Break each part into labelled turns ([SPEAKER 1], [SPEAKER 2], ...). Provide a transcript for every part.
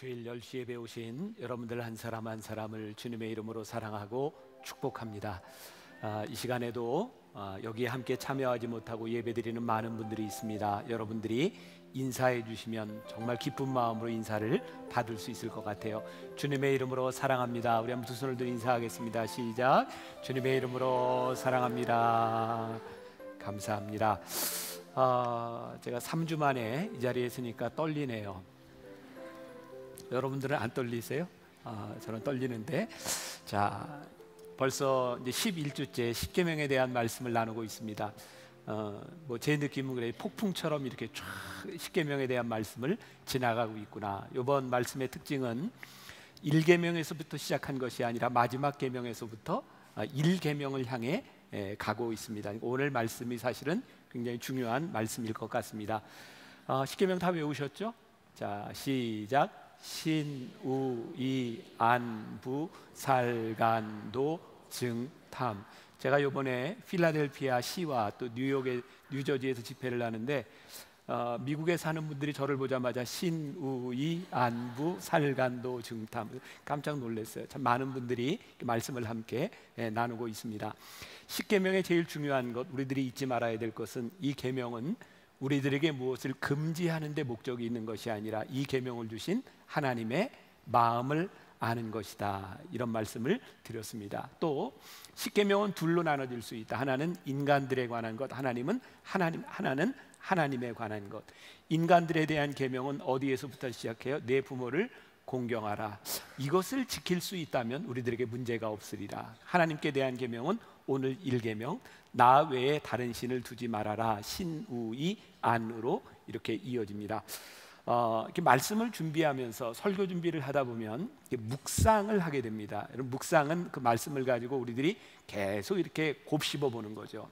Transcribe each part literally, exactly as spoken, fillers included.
[SPEAKER 1] 주일 열 시 예배 오신 여러분들 한 사람 한 사람을 주님의 이름으로 사랑하고 축복합니다. 아, 이 시간에도 아, 여기에 함께 참여하지 못하고 예배드리는 많은 분들이 있습니다. 여러분들이 인사해 주시면 정말 기쁜 마음으로 인사를 받을 수 있을 것 같아요. 주님의 이름으로 사랑합니다. 우리 한번 두 손을 들어 인사하겠습니다. 시작. 주님의 이름으로 사랑합니다. 감사합니다. 아, 제가 삼 주 만에 이 자리에 있으니까 떨리네요. 여러분들은 안 떨리세요? 아, 저는 떨리는데, 자, 벌써 이제 십일 주째 십계명에 대한 말씀을 나누고 있습니다. 어, 뭐 제 느낌은 그래요. 폭풍처럼 이렇게 쫙 십계명에 대한 말씀을 지나가고 있구나. 이번 말씀의 특징은 일 계명에서부터 시작한 것이 아니라 마지막 계명에서부터 일 계명을 향해 에, 가고 있습니다. 오늘 말씀이 사실은 굉장히 중요한 말씀일 것 같습니다. 어, 십계명 다 외우셨죠? 자, 시작. 신우이 안부 살간도 증탐. 제가 이번에 필라델피아 시와 또 뉴욕의 뉴저지에서 집회를 하는데 어, 미국에 사는 분들이 저를 보자마자 신우이 안부 살간도 증탐, 깜짝 놀랐어요. 참 많은 분들이 말씀을 함께 예, 나누고 있습니다. 십계명의 제일 중요한 것, 우리들이 잊지 말아야 될 것은 이 계명은 우리들에게 무엇을 금지하는 데 목적이 있는 것이 아니라 이 계명을 주신 하나님의 마음을 아는 것이다. 이런 말씀을 드렸습니다. 또 십계명은 둘로 나눠질 수 있다. 하나는 인간들에 관한 것, 하나님은 하나님 하나는 하나님에 관한 것. 인간들에 대한 계명은 어디에서부터 시작해요? 내 부모를 공경하라. 이것을 지킬 수 있다면 우리들에게 문제가 없으리라. 하나님께 대한 계명은 오늘 일 계명, 나 외에 다른 신을 두지 말아라. 신우이 안으로 이렇게 이어집니다. 어, 이렇게 말씀을 준비하면서 설교 준비를 하다 보면 묵상을 하게 됩니다. 여러분, 묵상은 그 말씀을 가지고 우리들이 계속 이렇게 곱씹어 보는 거죠.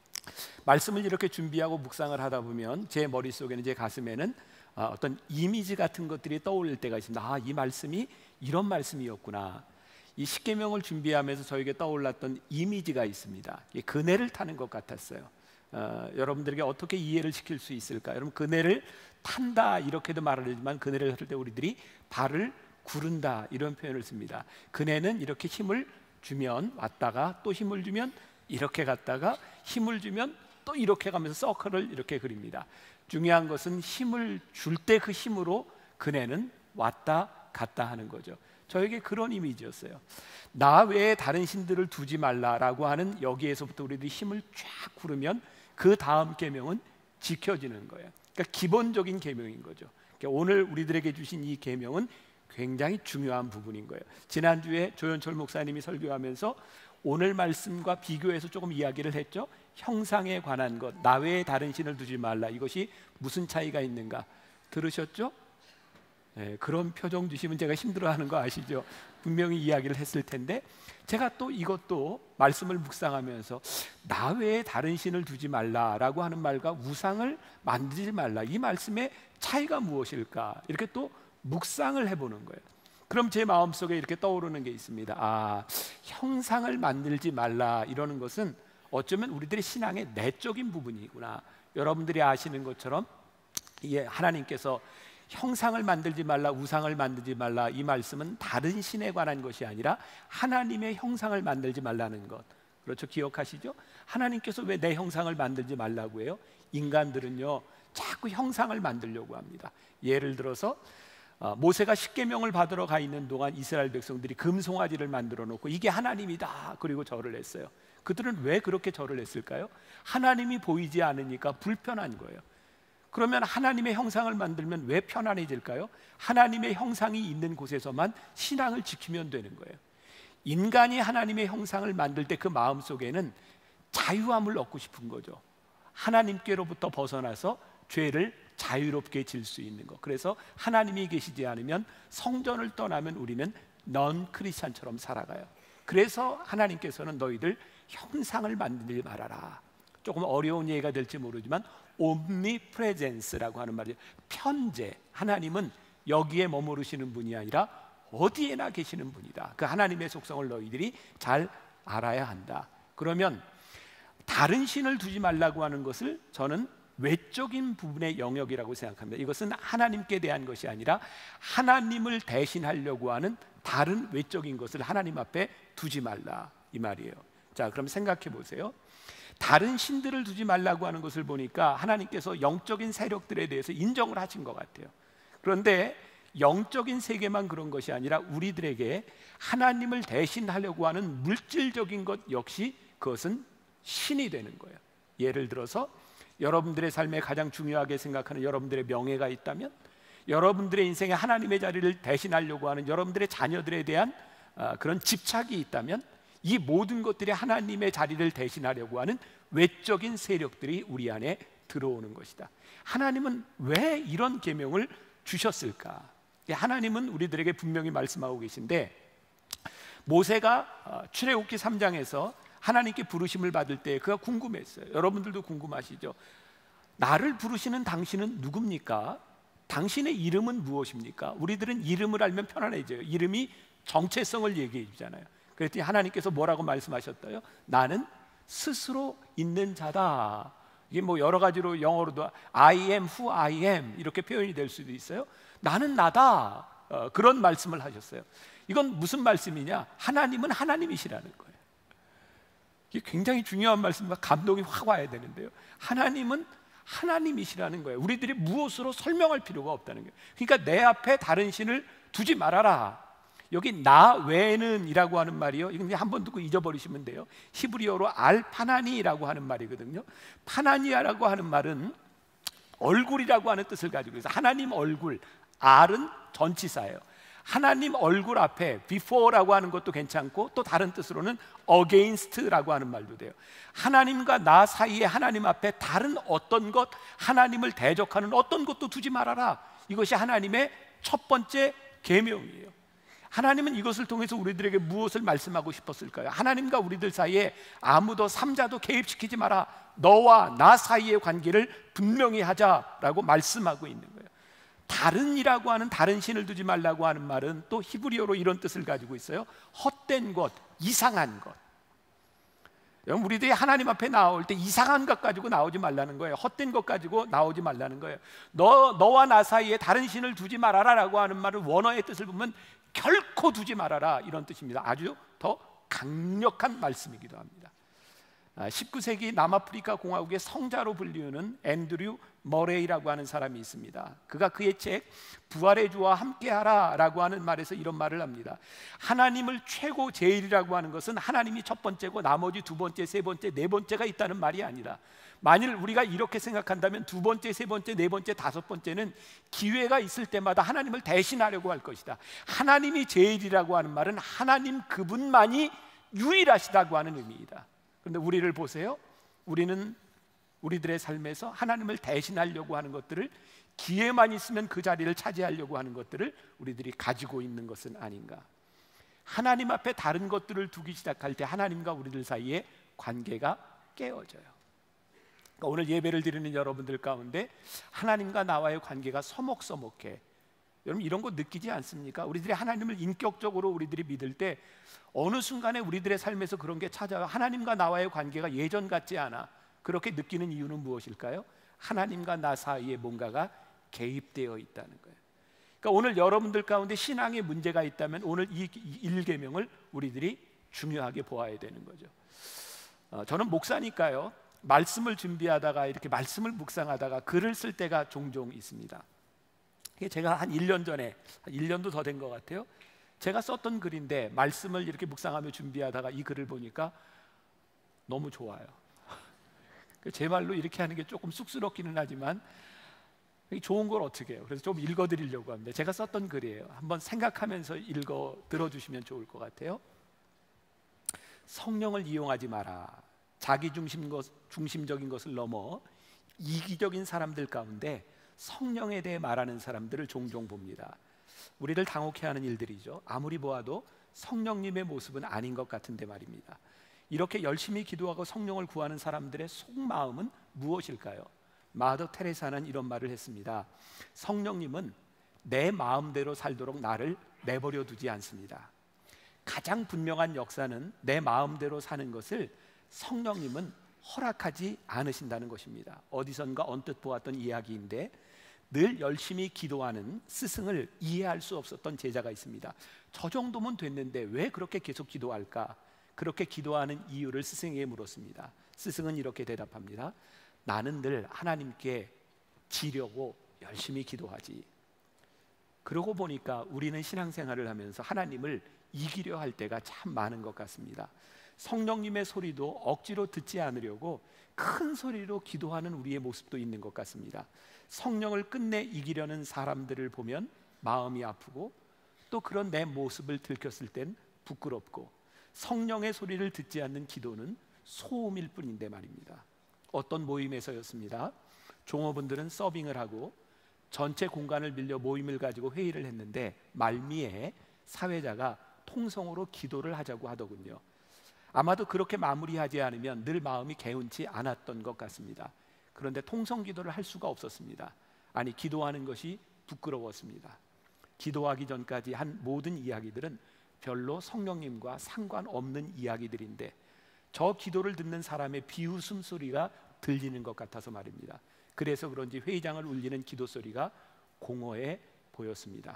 [SPEAKER 1] 말씀을 이렇게 준비하고 묵상을 하다 보면 제 머릿속에는, 제 가슴에는 어떤 이미지 같은 것들이 떠올릴 때가 있습니다. 아, 이 말씀이 이런 말씀이었구나. 이 십계명을 준비하면서 저에게 떠올랐던 이미지가 있습니다. 그네를 타는 것 같았어요. 어, 여러분들에게 어떻게 이해를 시킬 수 있을까? 여러분, 그네를 탄다 이렇게도 말을 하지만 그네를 할 때 우리들이 발을 구른다 이런 표현을 씁니다. 그네는 이렇게 힘을 주면 왔다가 또 힘을 주면 이렇게 갔다가 힘을 주면 또 이렇게 가면서 서클을 이렇게 그립니다. 중요한 것은 힘을 줄 때 그 힘으로 그네는 왔다 갔다 하는 거죠. 저에게 그런 이미지였어요. 나 외에 다른 신들을 두지 말라라고 하는 여기에서부터 우리들이 힘을 쫙 구르면 그 다음 계명은 지켜지는 거예요. 그러니까 기본적인 계명인 거죠. 그러니까 오늘 우리들에게 주신 이 계명은 굉장히 중요한 부분인 거예요. 지난주에 조현철 목사님이 설교하면서 오늘 말씀과 비교해서 조금 이야기를 했죠. 형상에 관한 것, 나 외에 다른 신을 두지 말라. 이것이 무슨 차이가 있는가 들으셨죠? 네, 그런 표정 주시면 제가 힘들어하는 거 아시죠? 분명히 이야기를 했을 텐데 제가 또 이것도 말씀을 묵상하면서 나 외에 다른 신을 두지 말라라고 하는 말과 우상을 만들지 말라, 이 말씀의 차이가 무엇일까? 이렇게 또 묵상을 해보는 거예요. 그럼 제 마음속에 이렇게 떠오르는 게 있습니다. 아, 형상을 만들지 말라 이러는 것은 어쩌면 우리들의 신앙의 내적인 부분이구나. 여러분들이 아시는 것처럼 예, 하나님께서 형상을 만들지 말라, 우상을 만들지 말라, 이 말씀은 다른 신에 관한 것이 아니라 하나님의 형상을 만들지 말라는 것. 그렇죠? 기억하시죠? 하나님께서 왜 내 형상을 만들지 말라고 해요? 인간들은요 자꾸 형상을 만들려고 합니다. 예를 들어서 어, 모세가 십계명을 받으러 가 있는 동안 이스라엘 백성들이 금송아지를 만들어 놓고 이게 하나님이다 그리고 절을 했어요. 그들은 왜 그렇게 절을 했을까요? 하나님이 보이지 않으니까 불편한 거예요. 그러면 하나님의 형상을 만들면 왜 편안해질까요? 하나님의 형상이 있는 곳에서만 신앙을 지키면 되는 거예요. 인간이 하나님의 형상을 만들 때 그 마음속에는 자유함을 얻고 싶은 거죠. 하나님께로부터 벗어나서 죄를 자유롭게 질 수 있는 것. 그래서 하나님이 계시지 않으면, 성전을 떠나면 우리는 넌 크리스찬처럼 살아가요. 그래서 하나님께서는 너희들 형상을 만들지 말아라. 조금 어려운 예가 될지 모르지만 omnipresence라고 하는 말이에요. 편재. 하나님은 여기에 머무르시는 분이 아니라 어디에나 계시는 분이다. 그 하나님의 속성을 너희들이 잘 알아야 한다. 그러면 다른 신을 두지 말라고 하는 것을 저는 외적인 부분의 영역이라고 생각합니다. 이것은 하나님께 대한 것이 아니라 하나님을 대신하려고 하는 다른 외적인 것을 하나님 앞에 두지 말라 이 말이에요. 자, 그럼 생각해 보세요. 다른 신들을 두지 말라고 하는 것을 보니까 하나님께서 영적인 세력들에 대해서 인정을 하신 것 같아요. 그런데 영적인 세계만 그런 것이 아니라 우리들에게 하나님을 대신하려고 하는 물질적인 것 역시 그것은 신이 되는 거예요. 예를 들어서 여러분들의 삶에 가장 중요하게 생각하는 여러분들의 명예가 있다면, 여러분들의 인생에 하나님의 자리를 대신하려고 하는 여러분들의 자녀들에 대한 그런 집착이 있다면, 이 모든 것들이 하나님의 자리를 대신하려고 하는 외적인 세력들이 우리 안에 들어오는 것이다. 하나님은 왜 이런 계명을 주셨을까? 하나님은 우리들에게 분명히 말씀하고 계신데, 모세가 출애굽기 삼 장에서 하나님께 부르심을 받을 때 그가 궁금했어요. 여러분들도 궁금하시죠? 나를 부르시는 당신은 누굽니까? 당신의 이름은 무엇입니까? 우리들은 이름을 알면 편안해져요. 이름이 정체성을 얘기해 주잖아요. 그랬더니 하나님께서 뭐라고 말씀하셨어요? 나는 스스로 있는 자다. 이게 뭐 여러 가지로 영어로도 I am who I am 이렇게 표현이 될 수도 있어요. 나는 나다. 어, 그런 말씀을 하셨어요. 이건 무슨 말씀이냐? 하나님은 하나님이시라는 거예요. 이게 굉장히 중요한 말씀과 감동이 확 와야 되는데요. 하나님은 하나님이시라는 거예요. 우리들이 무엇으로 설명할 필요가 없다는 거예요. 그러니까 내 앞에 다른 신을 두지 말아라. 여기 나 외에는 이라고 하는 말이요, 이건 한 번 듣고 잊어버리시면 돼요. 히브리어로 알파나니라고 하는 말이거든요. 파나니아라고 하는 말은 얼굴이라고 하는 뜻을 가지고 있어요. 하나님 얼굴, 알은 전치사예요. 하나님 얼굴 앞에 before라고 하는 것도 괜찮고, 또 다른 뜻으로는 against라고 하는 말도 돼요. 하나님과 나 사이에 하나님 앞에 다른 어떤 것, 하나님을 대적하는 어떤 것도 두지 말아라. 이것이 하나님의 첫 번째 계명이에요. 하나님은 이것을 통해서 우리들에게 무엇을 말씀하고 싶었을까요? 하나님과 우리들 사이에 아무도 삼자도 개입시키지 마라. 너와 나 사이의 관계를 분명히 하자라고 말씀하고 있는 거예요. 다른이라고 하는, 다른 신을 두지 말라고 하는 말은 또 히브리어로 이런 뜻을 가지고 있어요. 헛된 것, 이상한 것. 여러분, 우리들이 하나님 앞에 나올 때 이상한 것 가지고 나오지 말라는 거예요. 헛된 것 가지고 나오지 말라는 거예요. 너, 너와 나 사이에 다른 신을 두지 말아라 라고 하는 말은 원어의 뜻을 보면 결코 두지 말아라 이런 뜻입니다. 아주 더 강력한 말씀이기도 합니다. 십구 세기 남아프리카 공화국의 성자로 불리우는 앤드류 머레이라고 하는 사람이 있습니다. 그가 그의 책 부활의 주와 함께하라 라고 하는 말에서 이런 말을 합니다. 하나님을 최고 제일이라고 하는 것은 하나님이 첫 번째고 나머지 두 번째, 세 번째, 네 번째가 있다는 말이 아니라, 만일 우리가 이렇게 생각한다면 두 번째, 세 번째, 네 번째, 다섯 번째는 기회가 있을 때마다 하나님을 대신하려고 할 것이다. 하나님이 제일이라고 하는 말은 하나님 그분만이 유일하시다고 하는 의미이다. 그런데 우리를 보세요. 우리는 우리들의 삶에서 하나님을 대신하려고 하는 것들을, 기회만 있으면 그 자리를 차지하려고 하는 것들을 우리들이 가지고 있는 것은 아닌가. 하나님 앞에 다른 것들을 두기 시작할 때 하나님과 우리들 사이에 관계가 깨어져요. 그러니까 오늘 예배를 드리는 여러분들 가운데 하나님과 나와의 관계가 서먹서먹해. 여러분, 이런 거 느끼지 않습니까? 우리들이 하나님을 인격적으로 우리들이 믿을 때 어느 순간에 우리들의 삶에서 그런 게 찾아와요. 하나님과 나와의 관계가 예전 같지 않아. 그렇게 느끼는 이유는 무엇일까요? 하나님과 나 사이에 뭔가가 개입되어 있다는 거예요. 그러니까 오늘 여러분들 가운데 신앙에 문제가 있다면 오늘 이 일계명을 우리들이 중요하게 보아야 되는 거죠. 어, 저는 목사니까요, 말씀을 준비하다가 이렇게 말씀을 묵상하다가 글을 쓸 때가 종종 있습니다. 제가 한 일 년 전에, 한 일 년도 더 된 것 같아요. 제가 썼던 글인데 말씀을 이렇게 묵상하며 준비하다가 이 글을 보니까 너무 좋아요. 제 말로 이렇게 하는 게 조금 쑥스럽기는 하지만 좋은 걸 어떻게 해요? 그래서 좀 읽어드리려고 합니다. 제가 썼던 글이에요. 한번 생각하면서 읽어 들어주시면 좋을 것 같아요. 성령을 이용하지 마라. 자기 중심 것, 중심적인 것을 넘어 이기적인 사람들 가운데 성령에 대해 말하는 사람들을 종종 봅니다. 우리를 당혹해하는 일들이죠. 아무리 보아도 성령님의 모습은 아닌 것 같은데 말입니다. 이렇게 열심히 기도하고 성령을 구하는 사람들의 속마음은 무엇일까요? 마더 테레사는 이런 말을 했습니다. 성령님은 내 마음대로 살도록 나를 내버려 두지 않습니다. 가장 분명한 역사는 내 마음대로 사는 것을 성령님은 허락하지 않으신다는 것입니다. 어디선가 언뜻 보았던 이야기인데 늘 열심히 기도하는 스승을 이해할 수 없었던 제자가 있습니다. 저 정도면 됐는데 왜 그렇게 계속 기도할까? 그렇게 기도하는 이유를 스승에게 물었습니다. 스승은 이렇게 대답합니다. 나는 늘 하나님께 지려고 열심히 기도하지. 그러고 보니까 우리는 신앙생활을 하면서 하나님을 이기려 할 때가 참 많은 것 같습니다. 성령님의 소리도 억지로 듣지 않으려고 큰 소리로 기도하는 우리의 모습도 있는 것 같습니다. 성령을 끝내 이기려는 사람들을 보면 마음이 아프고 또 그런 내 모습을 들켰을 땐 부끄럽고 성령의 소리를 듣지 않는 기도는 소음일 뿐인데 말입니다. 어떤 모임에서였습니다. 종업원들은 서빙을 하고 전체 공간을 빌려 모임을 가지고 회의를 했는데 말미에 사회자가 통성으로 기도를 하자고 하더군요. 아마도 그렇게 마무리하지 않으면 늘 마음이 개운치 않았던 것 같습니다. 그런데 통성 기도를 할 수가 없었습니다. 아니, 기도하는 것이 부끄러웠습니다. 기도하기 전까지 한 모든 이야기들은 별로 성령님과 상관없는 이야기들인데 저 기도를 듣는 사람의 비웃음 소리가 들리는 것 같아서 말입니다. 그래서 그런지 회의장을 울리는 기도 소리가 공허해 보였습니다.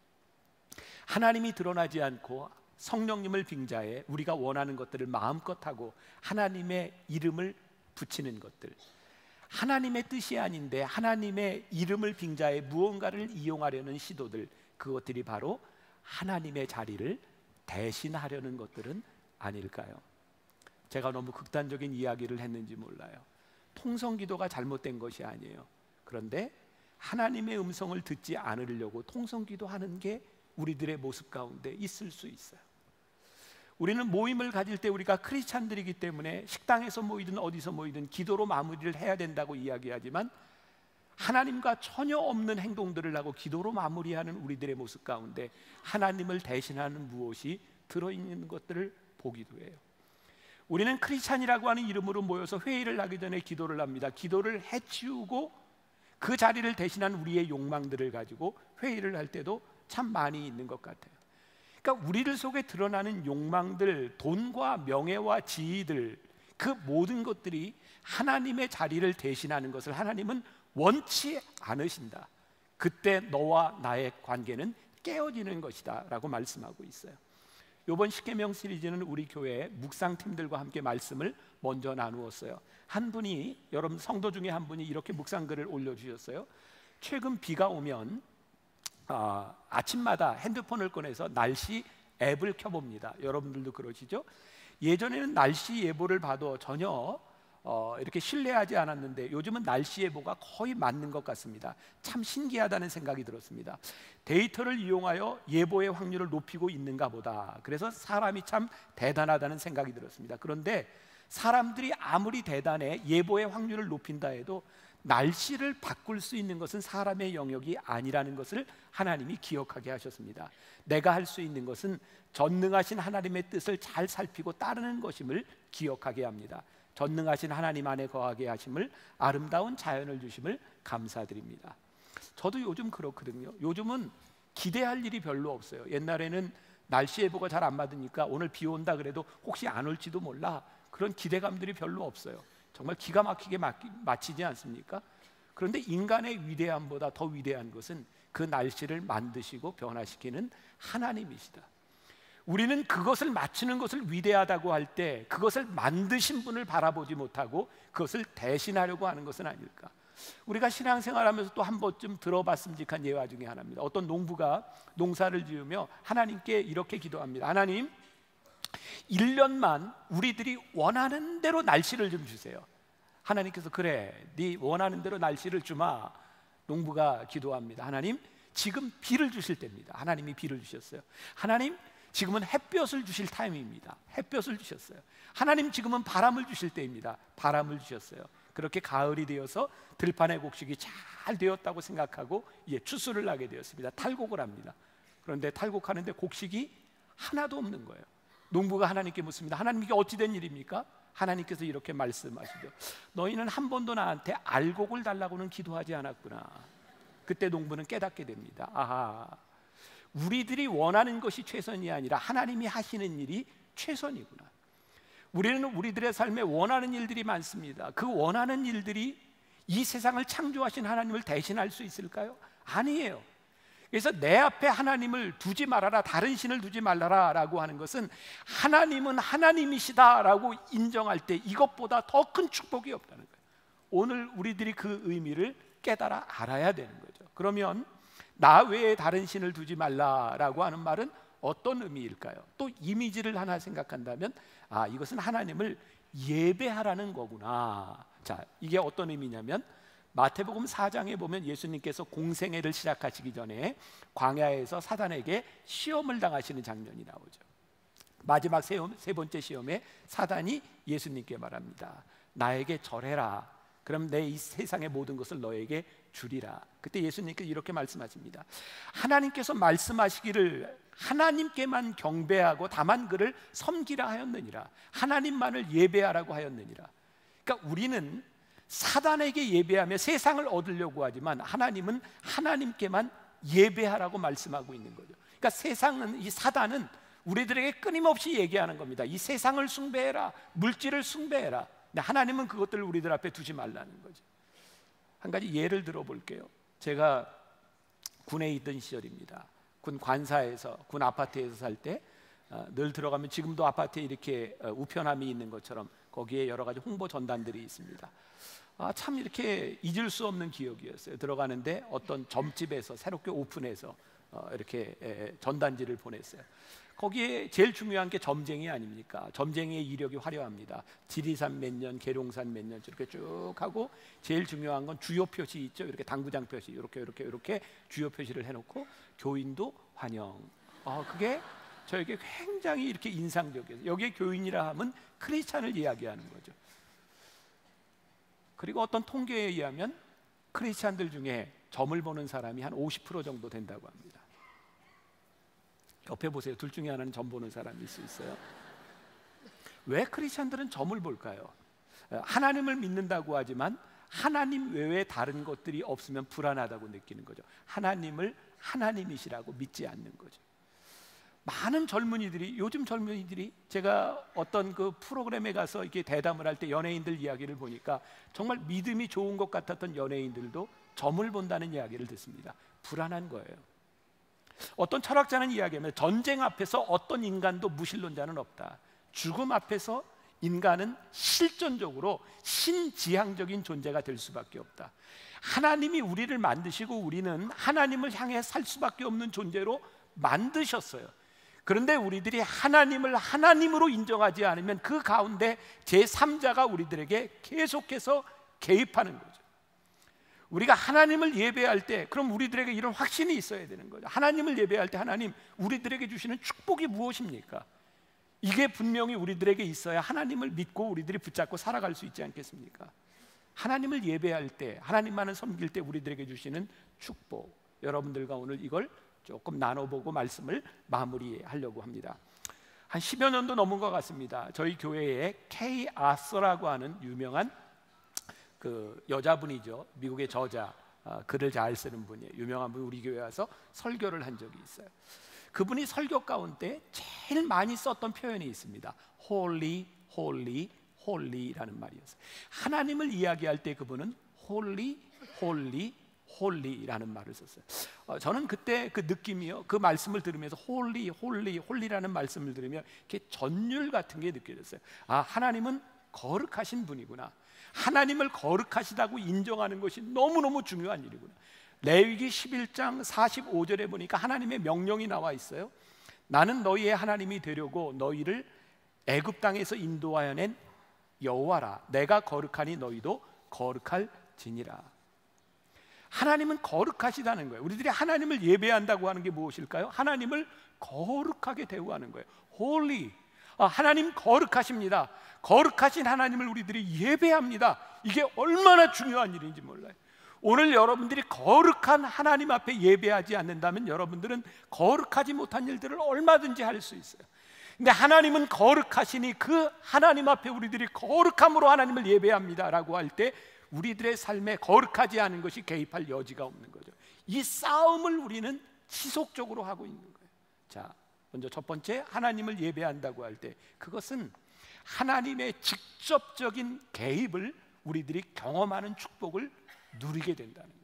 [SPEAKER 1] 하나님이 드러나지 않고 성령님을 빙자해 우리가 원하는 것들을 마음껏 하고 하나님의 이름을 붙이는 것들, 하나님의 뜻이 아닌데 하나님의 이름을 빙자해 무언가를 이용하려는 시도들, 그것들이 바로 하나님의 자리를 대신하려는 것들은 아닐까요? 제가 너무 극단적인 이야기를 했는지 몰라요. 통성기도가 잘못된 것이 아니에요. 그런데 하나님의 음성을 듣지 않으려고 통성기도하는 게 우리들의 모습 가운데 있을 수 있어요. 우리는 모임을 가질 때 우리가 크리스찬들이기 때문에 식당에서 모이든 어디서 모이든 기도로 마무리를 해야 된다고 이야기하지만 하나님과 전혀 없는 행동들을 하고 기도로 마무리하는 우리들의 모습 가운데 하나님을 대신하는 무엇이 들어있는 것들을 보기도 해요. 우리는 크리스찬이라고 하는 이름으로 모여서 회의를 하기 전에 기도를 합니다. 기도를 해치우고 그 자리를 대신한 우리의 욕망들을 가지고 회의를 할 때도 참 많이 있는 것 같아요. 그러니까 우리들 속에 드러나는 욕망들, 돈과 명예와 지위들, 그 모든 것들이 하나님의 자리를 대신하는 것을 하나님은 원치 않으신다. 그때 너와 나의 관계는 깨어지는 것이다 라고 말씀하고 있어요. 이번 십계명 시리즈는 우리 교회 묵상팀들과 함께 말씀을 먼저 나누었어요. 한 분이, 여러분 성도 중에 한 분이 이렇게 묵상글을 올려주셨어요. 최근 비가 오면 아, 아침마다 핸드폰을 꺼내서 날씨 앱을 켜봅니다. 여러분들도 그러시죠? 예전에는 날씨 예보를 봐도 전혀 어, 이렇게 신뢰하지 않았는데 요즘은 날씨 예보가 거의 맞는 것 같습니다. 참 신기하다는 생각이 들었습니다. 데이터를 이용하여 예보의 확률을 높이고 있는가 보다. 그래서 사람이 참 대단하다는 생각이 들었습니다. 그런데 사람들이 아무리 대단해 예보의 확률을 높인다 해도 날씨를 바꿀 수 있는 것은 사람의 영역이 아니라는 것을 하나님이 기억하게 하셨습니다. 내가 할 수 있는 것은 전능하신 하나님의 뜻을 잘 살피고 따르는 것임을 기억하게 합니다. 전능하신 하나님 안에 거하게 하심을, 아름다운 자연을 주심을 감사드립니다. 저도 요즘 그렇거든요. 요즘은 기대할 일이 별로 없어요. 옛날에는 날씨 예보가 잘 안 맞으니까 오늘 비 온다 그래도 혹시 안 올지도 몰라, 그런 기대감들이 별로 없어요. 정말 기가 막히게 마치지 않습니까? 그런데 인간의 위대함보다 더 위대한 것은 그 날씨를 만드시고 변화시키는 하나님이시다. 우리는 그것을 맞추는 것을 위대하다고 할 때 그것을 만드신 분을 바라보지 못하고 그것을 대신하려고 하는 것은 아닐까? 우리가 신앙생활하면서 또 한 번쯤 들어봤음직한 예화 중에 하나입니다. 어떤 농부가 농사를 지으며 하나님께 이렇게 기도합니다. 하나님, 일 년만 우리들이 원하는 대로 날씨를 좀 주세요. 하나님께서 그래, 네 원하는 대로 날씨를 주마. 농부가 기도합니다. 하나님, 지금 비를 주실 때입니다. 하나님이 비를 주셨어요. 하나님, 지금은 햇볕을 주실 타임입니다. 햇볕을 주셨어요. 하나님, 지금은 바람을 주실 때입니다. 바람을 주셨어요. 그렇게 가을이 되어서 들판의 곡식이 잘 되었다고 생각하고 예, 추수를 하게 되었습니다. 탈곡을 합니다. 그런데 탈곡하는데 곡식이 하나도 없는 거예요. 농부가 하나님께 묻습니다. 하나님, 이게 어찌된 일입니까? 하나님께서 이렇게 말씀하시죠. 너희는 한 번도 나한테 알곡을 달라고는 기도하지 않았구나. 그때 농부는 깨닫게 됩니다. 아하, 우리들이 원하는 것이 최선이 아니라 하나님이 하시는 일이 최선이구나. 우리는 우리들의 삶에 원하는 일들이 많습니다. 그 원하는 일들이 이 세상을 창조하신 하나님을 대신할 수 있을까요? 아니에요. 그래서 내 앞에 하나님을 두지 말아라, 다른 신을 두지 말아라 라고 하는 것은 하나님은 하나님이시다 라고 인정할 때 이것보다 더 큰 축복이 없다는 거예요. 오늘 우리들이 그 의미를 깨달아 알아야 되는 거죠. 그러면 나 외에 다른 신을 두지 말라라고 하는 말은 어떤 의미일까요? 또 이미지를 하나 생각한다면 아, 이것은 하나님을 예배하라는 거구나. 자, 이게 어떤 의미냐면 마태복음 사 장에 보면 예수님께서 공생애를 시작하시기 전에 광야에서 사단에게 시험을 당하시는 장면이 나오죠. 마지막 세, 세 번째 시험에 사단이 예수님께 말합니다. 나에게 절해라. 그럼 내 이 세상의 모든 것을 너에게 주리라. 그때 예수님께서 이렇게 말씀하십니다. 하나님께서 말씀하시기를 하나님께만 경배하고 다만 그를 섬기라 하였느니라. 하나님만을 예배하라고 하였느니라. 그러니까 우리는 사단에게 예배하며 세상을 얻으려고 하지만 하나님은 하나님께만 예배하라고 말씀하고 있는 거죠. 그러니까 세상은, 이 사단은 우리들에게 끊임없이 얘기하는 겁니다. 이 세상을 숭배해라, 물질을 숭배해라. 근데 하나님은 그것들을 우리들 앞에 두지 말라는 거죠. 한 가지 예를 들어 볼게요. 제가 군에 있던 시절입니다. 군 관사에서, 군 아파트에서 살 때 늘 들어가면 지금도 아파트에 이렇게 우편함이 있는 것처럼 거기에 여러 가지 홍보 전단들이 있습니다. 아, 참 이렇게 잊을 수 없는 기억이었어요. 들어가는데 어떤 점집에서 새롭게 오픈해서 어, 이렇게 에, 전단지를 보냈어요. 거기에 제일 중요한 게 점쟁이 아닙니까? 점쟁이의 이력이 화려합니다. 지리산 몇 년, 계룡산 몇 년 이렇게 쭉 하고 제일 중요한 건 주요 표시 있죠. 이렇게 당구장 표시 이렇게 이렇게 이렇게 주요 표시를 해놓고 교인도 환영. 아, 그게 저에게 굉장히 이렇게 인상적이었어요. 여기에 교인이라 하면 크리스찬을 이야기하는 거죠. 그리고 어떤 통계에 의하면 크리스찬들 중에 점을 보는 사람이 한 오십 퍼센트 정도 된다고 합니다. 옆에 보세요. 둘 중에 하나는 점 보는 사람일 수 있어요. 왜 크리스찬들은 점을 볼까요? 하나님을 믿는다고 하지만 하나님 외에 다른 것들이 없으면 불안하다고 느끼는 거죠. 하나님을 하나님이시라고 믿지 않는 거죠. 많은 젊은이들이, 요즘 젊은이들이, 제가 어떤 그 프로그램에 가서 이렇게 대담을 할 때 연예인들 이야기를 보니까 정말 믿음이 좋은 것 같았던 연예인들도 점을 본다는 이야기를 듣습니다. 불안한 거예요. 어떤 철학자는 이야기하면 전쟁 앞에서 어떤 인간도 무신론자는 없다. 죽음 앞에서 인간은 실존적으로 신지향적인 존재가 될 수밖에 없다. 하나님이 우리를 만드시고 우리는 하나님을 향해 살 수밖에 없는 존재로 만드셨어요. 그런데 우리들이 하나님을 하나님으로 인정하지 않으면 그 가운데 제삼자가 우리들에게 계속해서 개입하는 거죠. 우리가 하나님을 예배할 때 그럼 우리들에게 이런 확신이 있어야 되는 거죠. 하나님을 예배할 때 하나님 우리들에게 주시는 축복이 무엇입니까? 이게 분명히 우리들에게 있어야 하나님을 믿고 우리들이 붙잡고 살아갈 수 있지 않겠습니까? 하나님을 예배할 때, 하나님만을 섬길 때 우리들에게 주시는 축복, 여러분들과 오늘 이걸 조금 나눠보고 말씀을 마무리하려고 합니다. 한 십여 년도 넘은 것 같습니다. 저희 교회에 케이 아서라고 하는 유명한 그 여자분이죠. 미국의 저자, 어, 글을 잘 쓰는 분이에요. 유명한 분, 우리 교회에 와서 설교를 한 적이 있어요. 그분이 설교 가운데 제일 많이 썼던 표현이 있습니다. Holy, Holy, Holy라는 말이었어요. 하나님을 이야기할 때 그분은 Holy, Holy, Holy라는 말을 썼어요. 어, 저는 그때 그 느낌이요, 그 말씀을 들으면서 Holy, Holy, Holy라는 말씀을 들으면 이렇게 전율 같은 게 느껴졌어요. 아, 하나님은 거룩하신 분이구나. 하나님을 거룩하시다고 인정하는 것이 너무너무 중요한 일이구나. 레위기 십일 장 사십오 절에 보니까 하나님의 명령이 나와 있어요. 나는 너희의 하나님이 되려고 너희를 애굽 땅에서 인도하여 낸 여호와라. 내가 거룩하니 너희도 거룩할지니라. 하나님은 거룩하시다는 거예요. 우리들이 하나님을 예배한다고 하는 게 무엇일까요? 하나님을 거룩하게 대우하는 거예요. Holy. 아, 하나님 거룩하십니다. 거룩하신 하나님을 우리들이 예배합니다. 이게 얼마나 중요한 일인지 몰라요. 오늘 여러분들이 거룩한 하나님 앞에 예배하지 않는다면 여러분들은 거룩하지 못한 일들을 얼마든지 할 수 있어요. 근데 하나님은 거룩하시니 그 하나님 앞에 우리들이 거룩함으로 하나님을 예배합니다라고 할 때 우리들의 삶에 거룩하지 않은 것이 개입할 여지가 없는 거죠. 이 싸움을 우리는 지속적으로 하고 있는 거예요. 자, 먼저 첫 번째, 하나님을 예배한다고 할 때 그것은 하나님의 직접적인 개입을 우리들이 경험하는 축복을 누리게 된다는 거예요.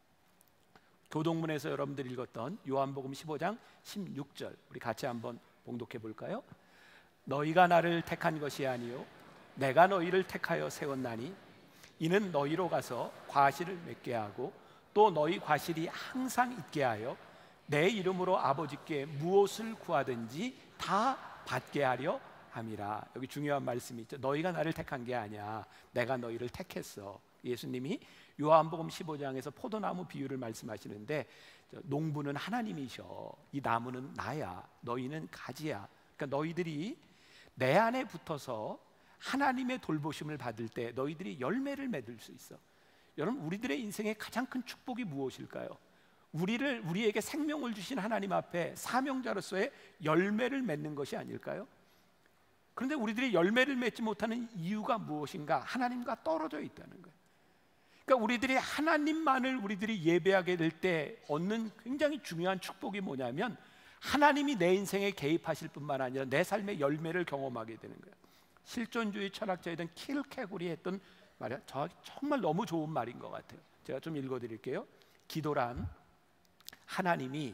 [SPEAKER 1] 교동문에서 여러분들이 읽었던 요한복음 십오 장 십육 절 우리 같이 한번 봉독해 볼까요? 너희가 나를 택한 것이 아니요 내가 너희를 택하여 세웠나니 이는 너희로 가서 과실을 맺게 하고 또 너희 과실이 항상 있게 하여 내 이름으로 아버지께 무엇을 구하든지 다 받게 하려 함이라. 여기 중요한 말씀이 있죠. 너희가 나를 택한 게 아니야, 내가 너희를 택했어. 예수님이 요한복음 십오 장에서 포도나무 비유를 말씀하시는데 농부는 하나님이셔, 이 나무는 나야, 너희는 가지야. 그러니까 너희들이 내 안에 붙어서 하나님의 돌보심을 받을 때 너희들이 열매를 맺을 수 있어. 여러분, 우리들의 인생의 가장 큰 축복이 무엇일까요? 우리를 우리에게 생명을 주신 하나님 앞에 사명자로서의 열매를 맺는 것이 아닐까요? 그런데 우리들이 열매를 맺지 못하는 이유가 무엇인가? 하나님과 떨어져 있다는 거예요. 그러니까 우리들이 하나님만을 우리들이 예배하게 될 때 얻는 굉장히 중요한 축복이 뭐냐면 하나님이 내 인생에 개입하실 뿐만 아니라 내 삶의 열매를 경험하게 되는 거예요. 실존주의 철학자이던 킬케고리 했던 말이 정말 너무 좋은 말인 것 같아요. 제가 좀 읽어드릴게요. 기도란 하나님이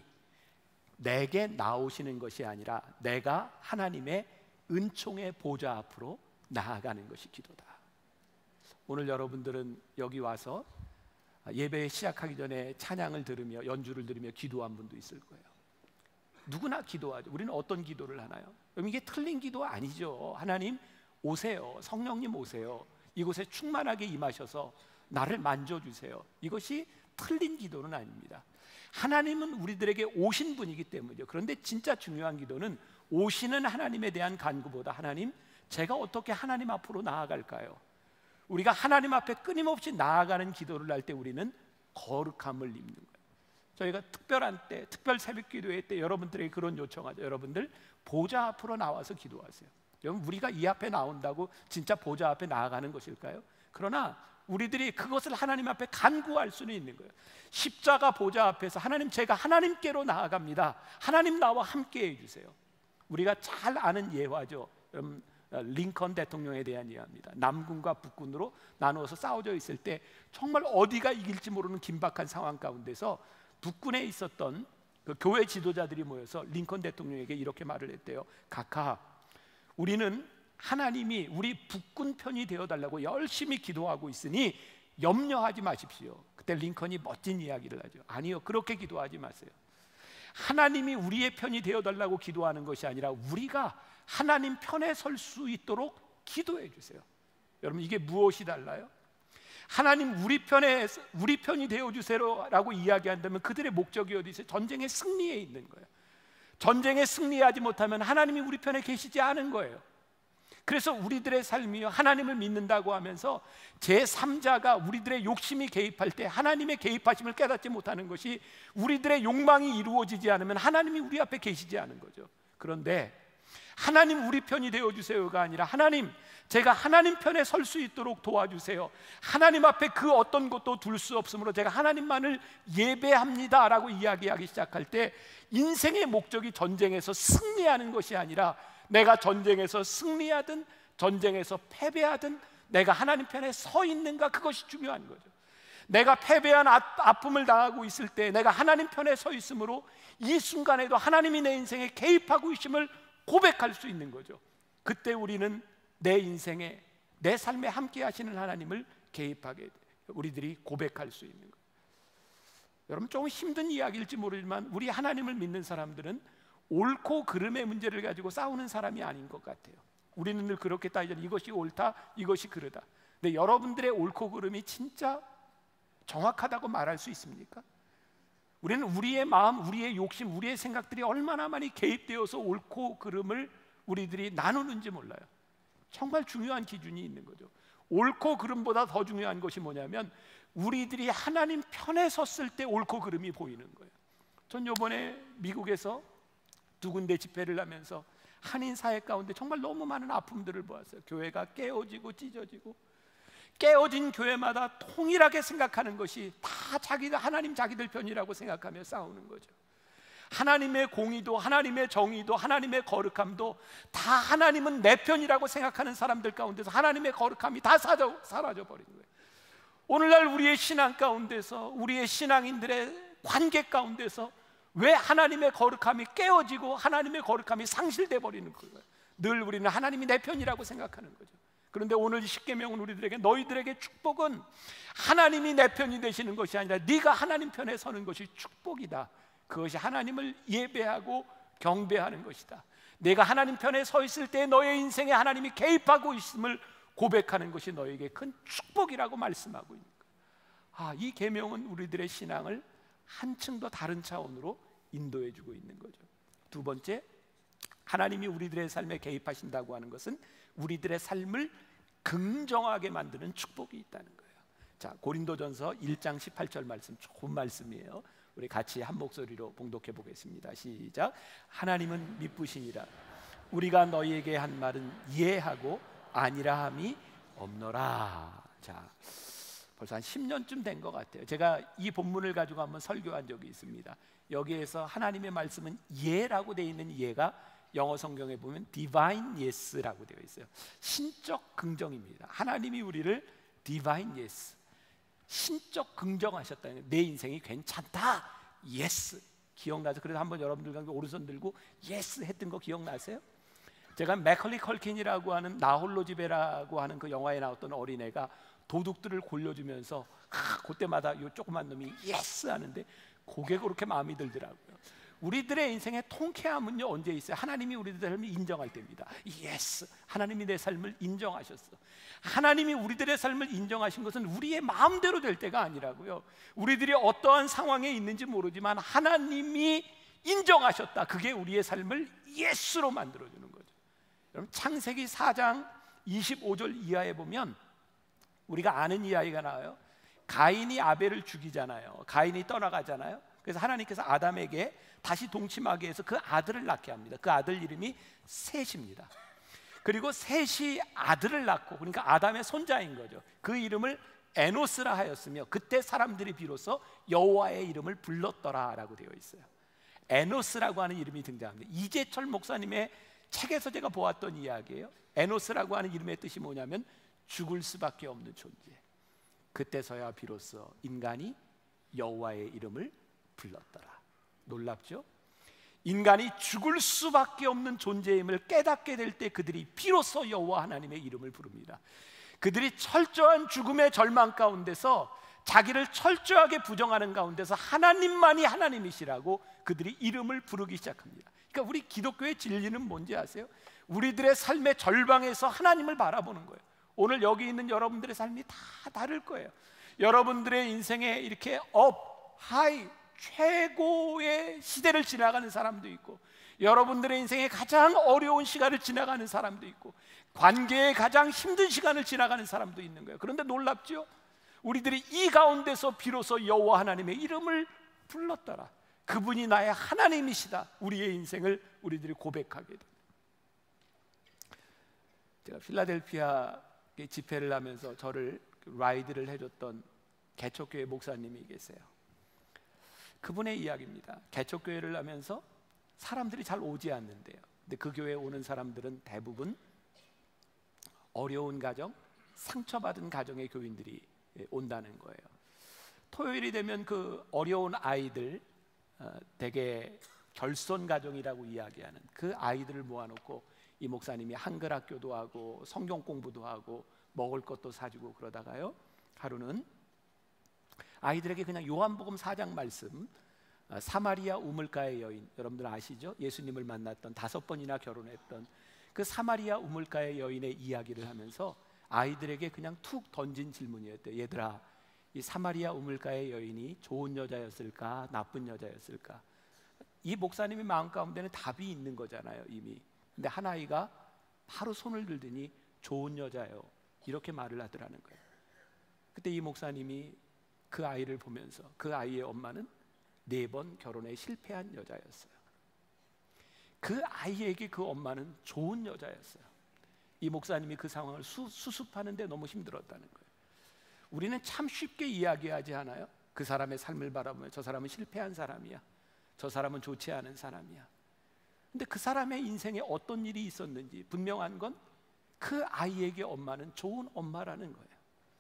[SPEAKER 1] 내게 나오시는 것이 아니라 내가 하나님의 은총의 보좌 앞으로 나아가는 것이 기도다. 오늘 여러분들은 여기 와서 예배 시작하기 전에 찬양을 들으며 연주를 들으며 기도한 분도 있을 거예요. 누구나 기도하죠. 우리는 어떤 기도를 하나요? 그럼 이게 틀린 기도 아니죠. 하나님 오세요, 성령님 오세요, 이곳에 충만하게 임하셔서 나를 만져주세요. 이것이 틀린 기도는 아닙니다. 하나님은 우리들에게 오신 분이기 때문이죠. 그런데 진짜 중요한 기도는 오시는 하나님에 대한 간구보다 하나님, 제가 어떻게 하나님 앞으로 나아갈까요? 우리가 하나님 앞에 끊임없이 나아가는 기도를 할 때 우리는 거룩함을 입는 거예요. 저희가 특별한 때, 특별 새벽 기도회 때 여러분들에게 그런 요청하죠. 여러분들 보좌 앞으로 나와서 기도하세요. 여러분, 우리가 이 앞에 나온다고 진짜 보좌 앞에 나아가는 것일까요? 그러나 우리들이 그것을 하나님 앞에 간구할 수는 있는 거예요. 십자가 보좌 앞에서 하나님, 제가 하나님께로 나아갑니다, 하나님 나와 함께 해주세요. 우리가 잘 아는 예화죠. 여러분, 링컨 대통령에 대한 예화입니다. 남군과 북군으로 나누어서 싸워져 있을 때 정말 어디가 이길지 모르는 긴박한 상황 가운데서 북군에 있었던 그 교회 지도자들이 모여서 링컨 대통령에게 이렇게 말을 했대요. 각하, 우리는 하나님이 우리 북군 편이 되어달라고 열심히 기도하고 있으니 염려하지 마십시오. 그때 링컨이 멋진 이야기를 하죠. 아니요, 그렇게 기도하지 마세요. 하나님이 우리의 편이 되어달라고 기도하는 것이 아니라 우리가 하나님 편에 설 수 있도록 기도해 주세요. 여러분, 이게 무엇이 달라요? 하나님 우리 편에 우리 편이 되어 주세요라고 이야기한다면 그들의 목적이 어디 있어요? 전쟁의 승리에 있는 거예요. 전쟁에 승리하지 못하면 하나님이 우리 편에 계시지 않은 거예요. 그래서 우리들의 삶이요, 하나님을 믿는다고 하면서 제삼자가 우리들의 욕심이 개입할 때 하나님의 개입하심을 깨닫지 못하는 것이, 우리들의 욕망이 이루어지지 않으면 하나님이 우리 앞에 계시지 않은 거죠. 그런데 하나님 우리 편이 되어주세요가 아니라 하나님, 제가 하나님 편에 설 수 있도록 도와주세요, 하나님 앞에 그 어떤 것도 둘 수 없으므로 제가 하나님만을 예배합니다 라고 이야기하기 시작할 때 인생의 목적이 전쟁에서 승리하는 것이 아니라 내가 전쟁에서 승리하든 전쟁에서 패배하든 내가 하나님 편에 서 있는가, 그것이 중요한 거죠. 내가 패배한 아, 아픔을 당하고 있을 때 내가 하나님 편에 서 있으므로 이 순간에도 하나님이 내 인생에 개입하고 있음을 고백할 수 있는 거죠. 그때 우리는 내 인생에, 내 삶에 함께 하시는 하나님을 개입하게, 우리들이 고백할 수 있는 거예요. 여러분, 조금 힘든 이야기일지 모르지만 우리 하나님을 믿는 사람들은 옳고 그름의 문제를 가지고 싸우는 사람이 아닌 것 같아요. 우리는 늘 그렇게 따지죠. 이것이 옳다, 이것이 그르다. 근데 여러분들의 옳고 그름이 진짜 정확하다고 말할 수 있습니까? 우리는 우리의 마음, 우리의 욕심, 우리의 생각들이 얼마나 많이 개입되어서 옳고 그름을 우리들이 나누는지 몰라요. 정말 중요한 기준이 있는 거죠. 옳고 그름보다 더 중요한 것이 뭐냐면 우리들이 하나님 편에 섰을 때 옳고 그름이 보이는 거예요. 전 이번에 미국에서 두 군데 집회를 하면서 한인 사회 가운데 정말 너무 많은 아픔들을 보았어요. 교회가 깨어지고 찢어지고, 깨어진 교회마다 통일하게 생각하는 것이 다 자기들, 하나님 자기들 편이라고 생각하며 싸우는 거죠. 하나님의 공의도, 하나님의 정의도, 하나님의 거룩함도 다 하나님은 내 편이라고 생각하는 사람들 가운데서 하나님의 거룩함이 다 사라져, 사라져 버린 거예요. 오늘날 우리의 신앙 가운데서, 우리의 신앙인들의 관계 가운데서 왜 하나님의 거룩함이 깨어지고 하나님의 거룩함이 상실돼 버리는 거예요? 늘 우리는 하나님이 내 편이라고 생각하는 거죠. 그런데 오늘 십계명은 우리들에게, 너희들에게 축복은 하나님이 내 편이 되시는 것이 아니라 네가 하나님 편에 서는 것이 축복이다. 그것이 하나님을 예배하고 경배하는 것이다. 내가 하나님 편에 서 있을 때 너의 인생에 하나님이 개입하고 있음을 고백하는 것이 너에게 큰 축복이라고 말씀하고 있는 거예요. 아, 이 계명은 우리들의 신앙을 한층 더 다른 차원으로 인도해 주고 있는 거죠. 두 번째, 하나님이 우리들의 삶에 개입하신다고 하는 것은 우리들의 삶을 긍정하게 만드는 축복이 있다는 거예요. 자, 고린도전서 일 장 십팔 절 말씀, 좋은 말씀이에요. 우리 같이 한 목소리로 봉독해 보겠습니다. 시작. 하나님은 미쁘시니라. 우리가 너희에게 한 말은 이해하고 아니라 함이 없노라. 자, 벌써 한 십 년쯤 된 것 같아요. 제가 이 본문을 가지고 한번 설교한 적이 있습니다. 여기에서 하나님의 말씀은 예라고 되어 있는 예가 영어 성경에 보면 divine yes라고 되어 있어요. 신적 긍정입니다. 하나님이 우리를 divine yes, 신적 긍정하셨다는 거예요. 내 인생이 괜찮다, yes. 기억나죠? 그래서 한번 여러분들과 오른손 들고 yes 했던 거 기억나세요? 제가 매컬리 컬킨이라고 하는 나홀로 집에라고 하는 그 영화에 나왔던 어린애가 도둑들을 골려주면서 아, 그때마다 이 조그만 놈이 yes 하는데 그게 그렇게 마음이 들더라고요. 우리들의 인생의 통쾌함은요 언제 있어요? 하나님이 우리들의 삶을 인정할 때입니다. yes, 하나님이 내 삶을 인정하셨어. 하나님이 우리들의 삶을 인정하신 것은 우리의 마음대로 될 때가 아니라고요. 우리들이 어떠한 상황에 있는지 모르지만 하나님이 인정하셨다. 그게 우리의 삶을 예스로 만들어주는 거죠. 여러분, 창세기 사 장 이십오 절 이하에 보면 우리가 아는 이야기가 나와요. 가인이 아벨을 죽이잖아요. 가인이 떠나가잖아요. 그래서 하나님께서 아담에게 다시 동침하게 해서 그 아들을 낳게 합니다. 그 아들 이름이 셋입니다. 그리고 셋이 아들을 낳고, 그러니까 아담의 손자인 거죠. 그 이름을 에노스라 하였으며 그때 사람들이 비로소 여호와의 이름을 불렀더라라고 되어 있어요. 에노스라고 하는 이름이 등장합니다. 이재철 목사님의 책에서 제가 보았던 이야기예요. 에노스라고 하는 이름의 뜻이 뭐냐면 죽을 수밖에 없는 존재. 그때서야 비로소 인간이 여호와의 이름을 불렀더라. 놀랍죠? 인간이 죽을 수밖에 없는 존재임을 깨닫게 될 때 그들이 비로소 여호와 하나님의 이름을 부릅니다. 그들이 철저한 죽음의 절망 가운데서 자기를 철저하게 부정하는 가운데서 하나님만이 하나님이시라고 그들이 이름을 부르기 시작합니다. 그러니까 우리 기독교의 진리는 뭔지 아세요? 우리들의 삶의 절방에서 하나님을 바라보는 거예요. 오늘 여기 있는 여러분들의 삶이 다 다를 거예요. 여러분들의 인생에 이렇게 업, 하이, 최고의 시대를 지나가는 사람도 있고, 여러분들의 인생에 가장 어려운 시간을 지나가는 사람도 있고, 관계에 가장 힘든 시간을 지나가는 사람도 있는 거예요. 그런데 놀랍죠? 우리들이 이 가운데서 비로소 여호와 하나님의 이름을 불렀더라. 그분이 나의 하나님이시다. 우리의 인생을 우리들이 고백하게 됩니다. 제가 필라델피아 집회를 하면서 저를 라이드를 해줬던 개척교회 목사님이 계세요. 그분의 이야기입니다. 개척교회를 하면서 사람들이 잘 오지 않는데요. 근데 그 교회에 오는 사람들은 대부분 어려운 가정, 상처받은 가정의 교인들이 온다는 거예요. 토요일이 되면 그 어려운 아이들, 대개 결손 가정이라고 이야기하는 그 아이들을 모아놓고 이 목사님이 한글 학교도 하고 성경 공부도 하고 먹을 것도 사주고 그러다가요, 하루는 아이들에게 그냥 요한복음 사 장 말씀, 사마리아 우물가의 여인, 여러분들 아시죠? 예수님을 만났던, 다섯 번이나 결혼했던 그 사마리아 우물가의 여인의 이야기를 하면서 아이들에게 그냥 툭 던진 질문이었대요. 얘들아, 이 사마리아 우물가의 여인이 좋은 여자였을까, 나쁜 여자였을까? 이 목사님의 마음 가운데는 답이 있는 거잖아요, 이미. 근데 한 아이가 바로 손을 들더니 좋은 여자요, 이렇게 말을 하더라는 거예요. 그때 이 목사님이 그 아이를 보면서, 그 아이의 엄마는 네 번 결혼에 실패한 여자였어요. 그 아이에게 그 엄마는 좋은 여자였어요. 이 목사님이 그 상황을 수, 수습하는데 너무 힘들었다는 거예요. 우리는 참 쉽게 이야기하지 않아요? 그 사람의 삶을 바라보면 저 사람은 실패한 사람이야, 저 사람은 좋지 않은 사람이야. 근데 그 사람의 인생에 어떤 일이 있었는지 분명한 건 그 아이에게 엄마는 좋은 엄마라는 거예요.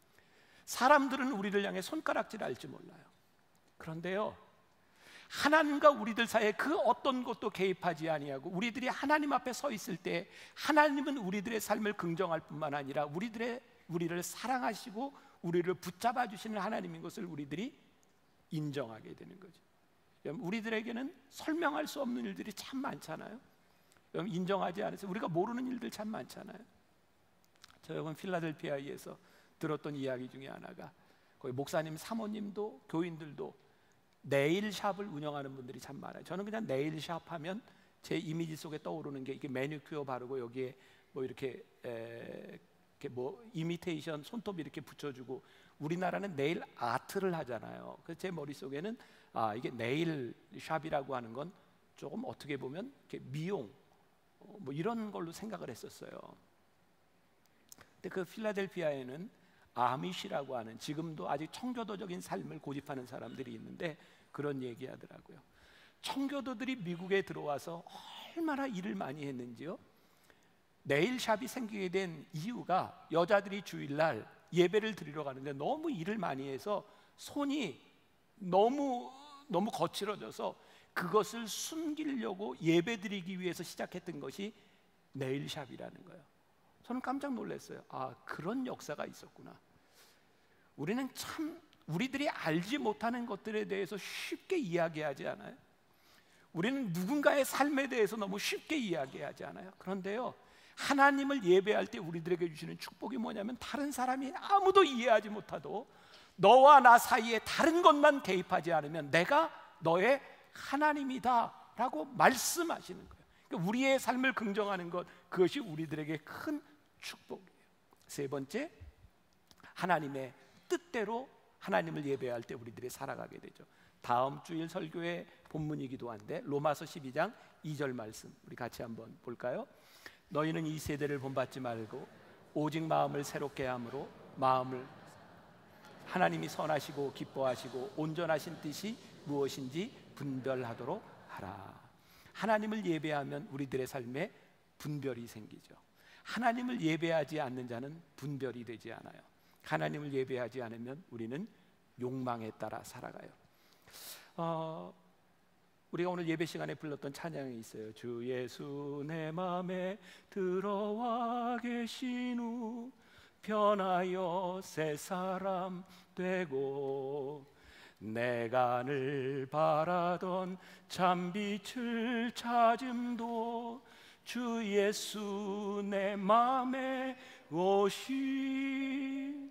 [SPEAKER 1] 사람들은 우리를 향해 손가락질 할지 몰라요. 그런데요, 하나님과 우리들 사이에 그 어떤 것도 개입하지 아니하고 우리들이 하나님 앞에 서 있을 때 하나님은 우리들의 삶을 긍정할 뿐만 아니라 우리들의 우리를 사랑하시고 우리를 붙잡아 주시는 하나님인 것을 우리들이 인정하게 되는 거죠. 우리들에게는 설명할 수 없는 일들이 참 많잖아요. 인정하지 않아서 우리가 모르는 일들 참 많잖아요. 저 여러분 필라델피아에서 들었던 이야기 중에 하나가, 거기 목사님 사모님도 교인들도 네일샵을 운영하는 분들이 참 많아요. 저는 그냥 네일샵 하면 제 이미지 속에 떠오르는 게 이게 매니큐어 바르고 여기에 뭐 이렇게, 에, 이렇게 뭐 이미테이션 손톱 이렇게 붙여주고, 우리나라는 네일 아트를 하잖아요. 그래서 제 머릿속에는 아, 이게 네일샵이라고 하는 건 조금 어떻게 보면 이렇게 미용 어, 뭐 이런 걸로 생각을 했었어요. 근데 그 필라델피아에는 아미시라고 하는, 지금도 아직 청교도적인 삶을 고집하는 사람들이 있는데 그런 얘기 하더라고요. 청교도들이 미국에 들어와서 얼마나 일을 많이 했는지요. 네일샵이 생기게 된 이유가 여자들이 주일날 예배를 드리러 가는데 너무 일을 많이 해서 손이 너무 너무 거칠어져서 그것을 숨기려고 예배 드리기 위해서 시작했던 것이 네일샵이라는 거예요. 저는 깜짝 놀랐어요. 아, 그런 역사가 있었구나. 우리는 참 우리들이 알지 못하는 것들에 대해서 쉽게 이야기하지 않아요? 우리는 누군가의 삶에 대해서 너무 쉽게 이야기하지 않아요? 그런데요, 하나님을 예배할 때 우리들에게 주시는 축복이 뭐냐면, 다른 사람이 아무도 이해하지 못하도 너와 나 사이에 다른 것만 개입하지 않으면 내가 너의 하나님이다 라고 말씀하시는 거예요. 그러니까 우리의 삶을 긍정하는 것, 그것이 우리들에게 큰 축복이에요. 세 번째, 하나님의 뜻대로 하나님을 예배할 때 우리들이 살아가게 되죠. 다음 주일 설교의 본문이기도 한데 로마서 십이 장 이 절 말씀 우리 같이 한번 볼까요? 너희는 이 세대를 본받지 말고 오직 마음을 새롭게 함으로 마음을 하나님이 선하시고 기뻐하시고 온전하신 뜻이 무엇인지 분별하도록 하라. 하나님을 예배하면 우리들의 삶에 분별이 생기죠. 하나님을 예배하지 않는 자는 분별이 되지 않아요. 하나님을 예배하지 않으면 우리는 욕망에 따라 살아가요. 어, 우리가 오늘 예배 시간에 불렀던 찬양이 있어요. 주 예수 내 맘에 들어와 계신 후 변하여 새 사람 되고 내가 늘 바라던 참빛을 찾음도 주 예수 내 맘에 오신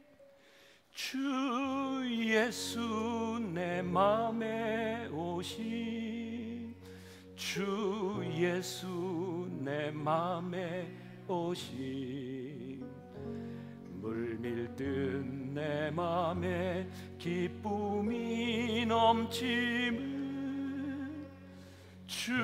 [SPEAKER 1] 주 예수 내 맘에 오신 주 예수 내 맘에 오신 물밀듯 내 맘에 기쁨이 넘치는 주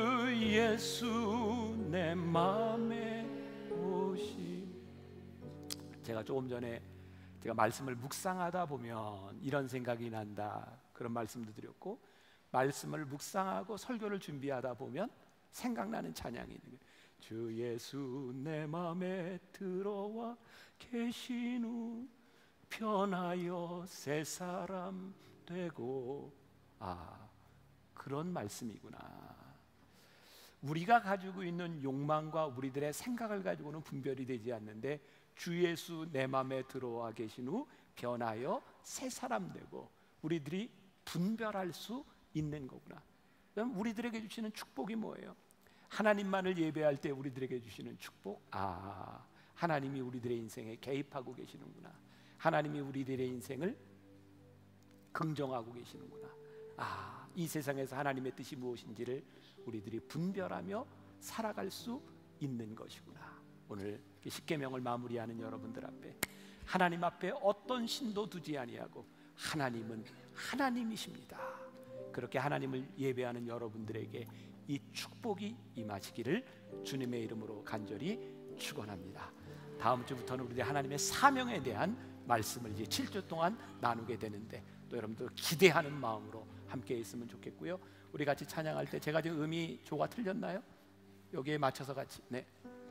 [SPEAKER 1] 예수 내 맘에 오신. 제가 조금 전에 제가 말씀을 묵상하다 보면 이런 생각이 난다, 그런 말씀도 드렸고, 말씀을 묵상하고 설교를 준비하다 보면 생각나는 찬양이 있는 거예요. 주 예수 내 맘에 들어와 계신 후 변하여 새 사람 되고. 아, 그런 말씀이구나. 우리가 가지고 있는 욕망과 우리들의 생각을 가지고는 분별이 되지 않는데 주 예수 내 맘에 들어와 계신 후 변하여 새 사람 되고, 우리들이 분별할 수 있는 거구나. 그럼 우리들에게 주시는 축복이 뭐예요? 하나님만을 예배할 때 우리들에게 주시는 축복. 아, 하나님이 우리들의 인생에 개입하고 계시는구나. 하나님이 우리들의 인생을 긍정하고 계시는구나. 아, 이 세상에서 하나님의 뜻이 무엇인지를 우리들이 분별하며 살아갈 수 있는 것이구나. 오늘 십계명을 마무리하는 여러분들 앞에 하나님 앞에 어떤 신도 두지 아니하고 하나님은 하나님이십니다. 그렇게 하나님을 예배하는 여러분들에게 이 축복이 임하시기를 주님의 이름으로 간절히 축원합니다. 다음 주부터는 우리 하나님의 사명에 대한 말씀을 이제 칠 주 동안 나누게 되는데, 또 여러분들 기대하는 마음으로 함께 있으면 좋겠고요. 우리 같이 찬양할 때 제가 지금 음이 조가 틀렸나요? 여기에 맞춰서 같이. 네.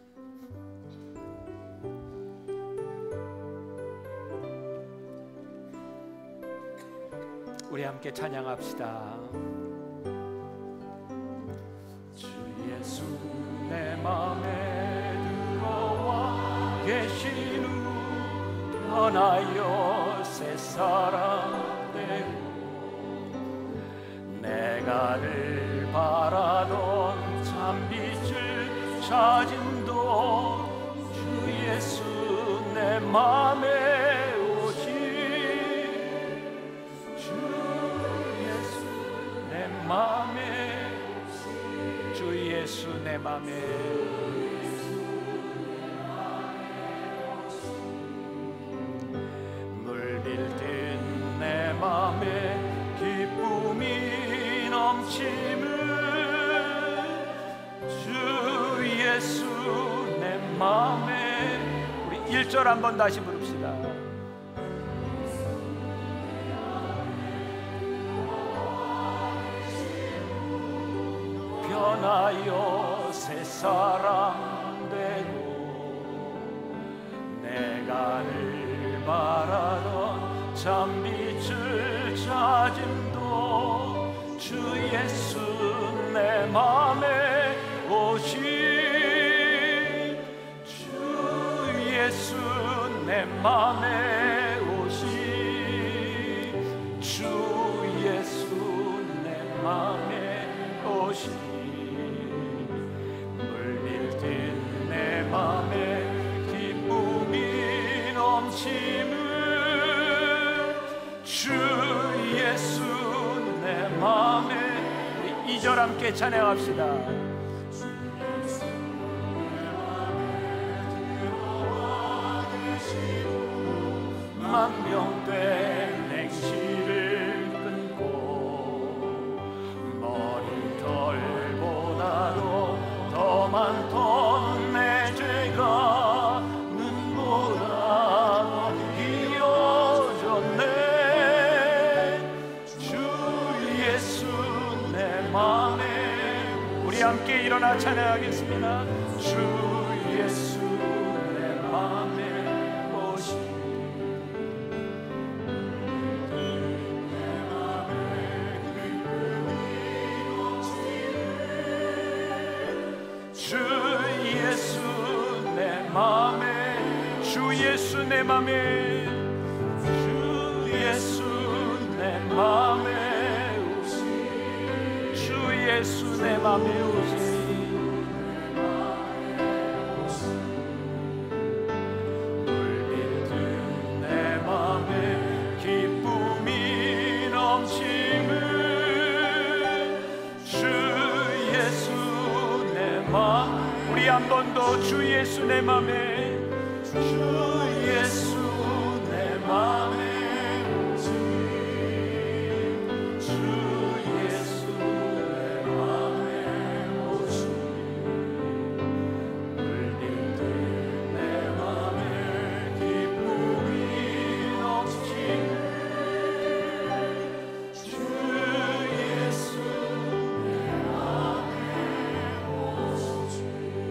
[SPEAKER 1] 우리 함께 찬양합시다. 주 예수 내 맘에 들어와 계신 후 떠나요 새사람 되고, 내가 늘 바라던 참빛을 찾은도 주 예수 내 맘에 오시. 주 예수 내 맘에, 주 예수 내 맘에 물밀듯 내 맘에 기쁨이 넘침을, 주 예수 내 맘에. 우리 일 절 한번 다시 부릅시다. 변하여 새사람 되고, 내가 늘 바라던 참빛을 찾음도 주 예수 내 맘에 오시. 주 예수 내 맘에 오시. 주 예수 내 맘에 오시. 물밀듯 내 맘에 기쁨이 넘침을, 주 예수 내 맘에. 우리 이 절 함께 찬양합시다. 만병된 냉시를 끊고, 머리털보다도 더 많던 내 죄가 눈보다 이어졌네. 주 예수 내 맘에. 우리 함께 일어나 찬양하겠습니다. 주 예수 내 맘에 오시. 주 예수 내 맘에, 주 예수 내 맘에, 주 예수 내 맘에 오시. 주 예수 내 맘에 오시. 물밀듯 내 맘에 기쁨이 넘침을, 주 예수 내 맘. 우리 한 번 더. 주 예수 내 맘에, 주 예수 내 맘에 오시. 주 예수 내 맘에 오시. 물밀듯 내 맘에 기쁨이 넘치네. 주 예수 내 맘에 오시.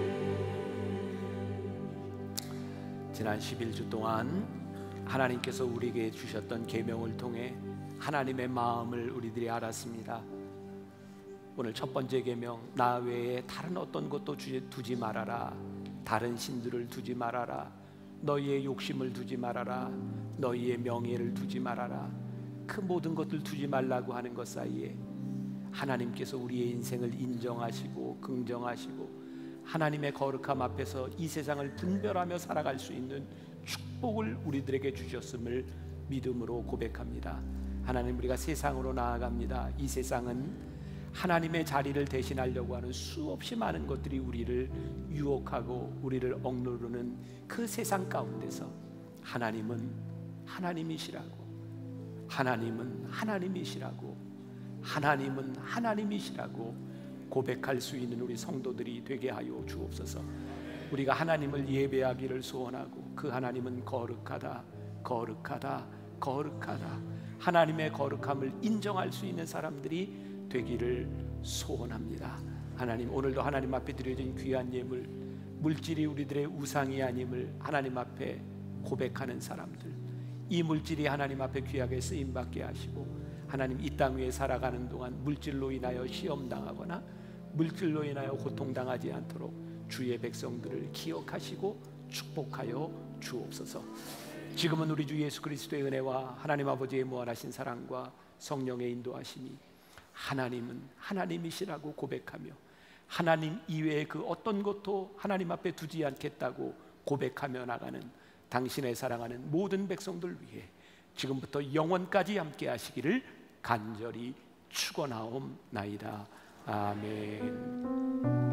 [SPEAKER 1] 지난 십일 주 동안 하나님께서 우리에게 주셨던 계명을 통해 하나님의 마음을 우리들이 알았습니다. 오늘 첫 번째 계명, 나 외에 다른 어떤 것도 두지 말아라. 다른 신들을 두지 말아라. 너희의 욕심을 두지 말아라. 너희의 명예를 두지 말아라. 그 모든 것들 두지 말라고 하는 것 사이에 하나님께서 우리의 인생을 인정하시고 긍정하시고 하나님의 거룩함 앞에서 이 세상을 분별하며 살아갈 수 있는 축복을 우리들에게 주셨음을 믿음으로 고백합니다. 하나님, 우리가 세상으로 나아갑니다. 이 세상은 하나님의 자리를 대신하려고 하는 수없이 많은 것들이 우리를 유혹하고 우리를 억누르는 그 세상 가운데서 하나님은 하나님이시라고, 하나님은 하나님이시라고, 하나님은 하나님이시라고 고백할 수 있는 우리 성도들이 되게 하여 주옵소서. 우리가 하나님을 예배하기를 소원하고 그 하나님은 거룩하다, 거룩하다, 거룩하다. 하나님의 거룩함을 인정할 수 있는 사람들이 되기를 소원합니다. 하나님, 오늘도 하나님 앞에 드려진 귀한 예물, 물질이 우리들의 우상이 아님을 하나님 앞에 고백하는 사람들, 이 물질이 하나님 앞에 귀하게 쓰임받게 하시고, 하나님 이 땅 위에 살아가는 동안 물질로 인하여 시험당하거나 물질로 인하여 고통당하지 않도록 주의 백성들을 기억하시고 축복하여 주옵소서. 지금은 우리 주 예수 그리스도의 은혜와 하나님 아버지의 무한하신 사랑과 성령의 인도하심이, 하나님은 하나님이시라고 고백하며 하나님 이외의 그 어떤 것도 하나님 앞에 두지 않겠다고 고백하며 나가는 당신의 사랑하는 모든 백성들 위해 지금부터 영원까지 함께 하시기를 간절히 축원하옵나이다. 아멘.